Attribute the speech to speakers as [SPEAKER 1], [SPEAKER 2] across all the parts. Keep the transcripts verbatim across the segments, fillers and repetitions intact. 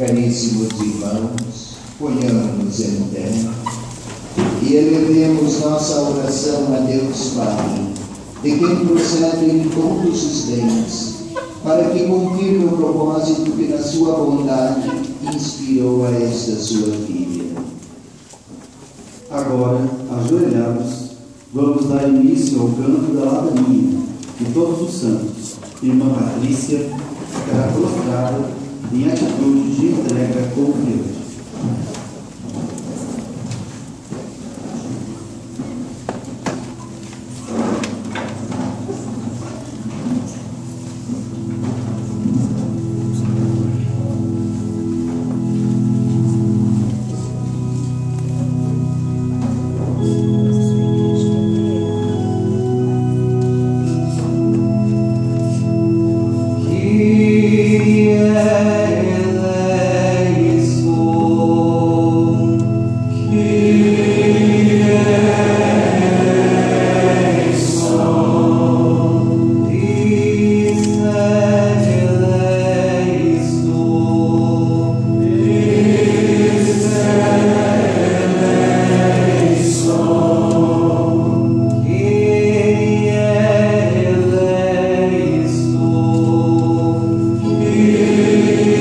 [SPEAKER 1] Caríssimos irmãos, ponhamos-nos em pé e elevemos nossa oração a Deus Pai, de quem procedem todos os bens, para que confirme o propósito que na sua bondade inspirou a esta sua filha.
[SPEAKER 2] Agora, ajoelhados, vamos dar início ao canto da ladainha de todos os santos. Irmã Patrícia ficará prostrada em atitude de entrega confiante.
[SPEAKER 3] Yeah.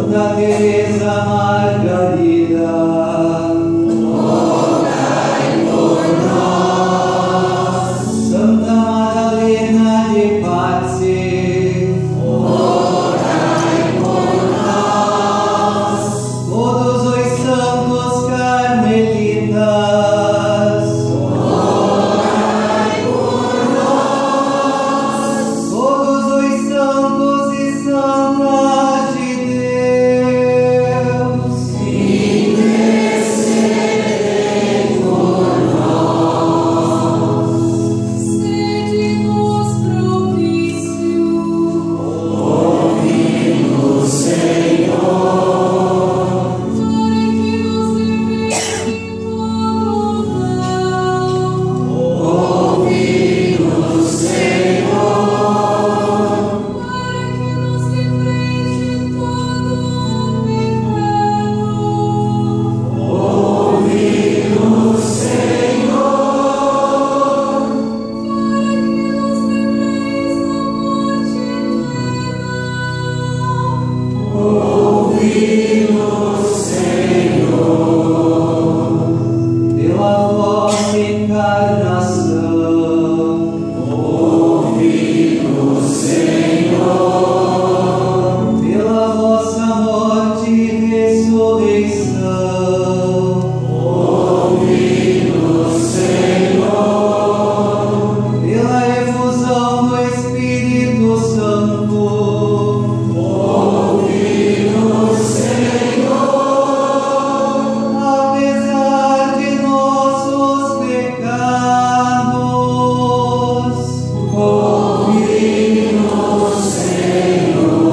[SPEAKER 3] Santa Teresa Margarida, rogai por nós. Santa Madalena de Pazzi, rogai por nós. Todos os santos carmelitas, rogai por nós. Todos os santos e santas de Deus, intercedei por nós. Sede-nos propício, ouvi-nos, Senhor, para que nos livre de todo mal. Ouvi-nos, Senhor, para que nos livre de todo pecado. Ouvi-nos, Senhor, para que nos livreis da morte eterna. Ouvi-nos, Senhor, pela vossa encarnação. Ouvi-nos, Senhor, pela vossa morte e ressurreição. Ouvi-nos, Senhor, pela efusão do Espírito Santo. Ouvi-nos, Senhor, apesar de nossos pecados. Ouvi-nos, Senhor,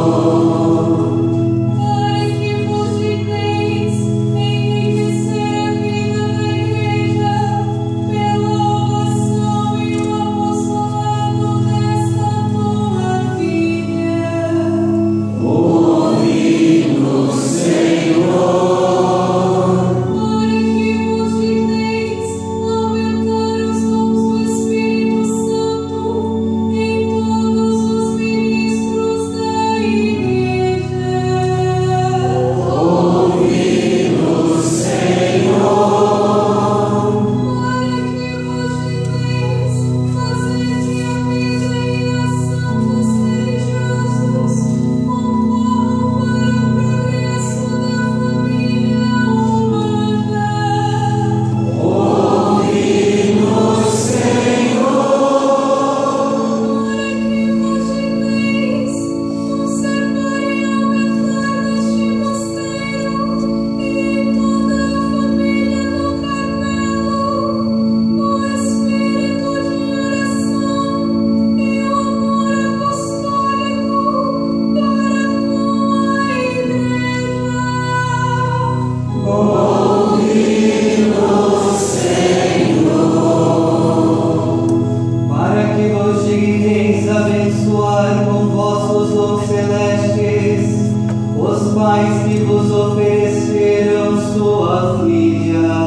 [SPEAKER 3] para que vos digneis enriquecer a vida da Igreja pela oração e o apostolado desta tua filha. Ouvi-nos, Senhor, para que vos digneis aumentar os dons do Espírito Santo em todos os ministros da Igreja. Ouvi-nos, Senhor, para que vos digneis fazer que a regeneração dos religiosos concorra para o progresso da família humana. Ouvi-nos, Senhor, para que vos digneis conservar e aumentar neste mosteiro e em toda a família do Carmelo o espírito de oração e o amor apostólico para com a Igreja. Ouvi-nos, Senhor, para que vos digneis abençoar com vossos dons celestes os pais que vos ofereceram sua filha.